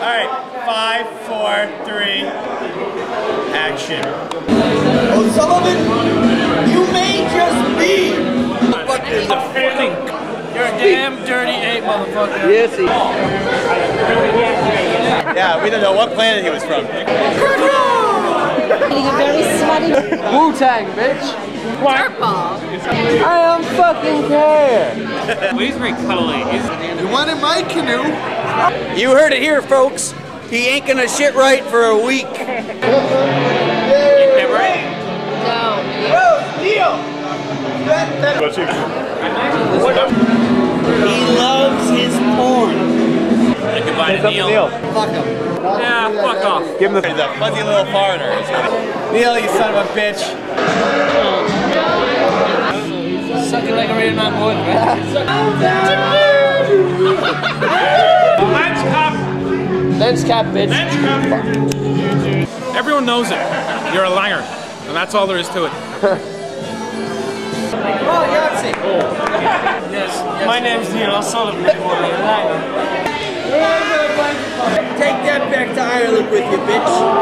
Alright, 5, 4, 3, action. Oh, Sullivan, you may just be. You're a damn dirty ape, motherfucker. Yes, he is. Yeah, we don't know what planet he was from. Getting a very sweaty Wu-Tang, bitch. dirtball. I don't fucking care. Well, he's very cuddly. You wanted my canoe? You heard it here, folks. He ain't gonna shit right for a week. Ain't that right? No. Oh, Neil! He loves his porn. Goodbye to Neil. Fuck him. Yeah, fuck off. Give him the fuzzy little foreigner. Neil, you son of a bitch. Sucking like a real man would, Lens cop. Lens cap, bitch. Lens cop. Everyone knows it. You're a langer. And that's all there is to it. Oh, Yahtzee. Yes. My name's Neil Sullivan. Take that back to Ireland with you, bitch.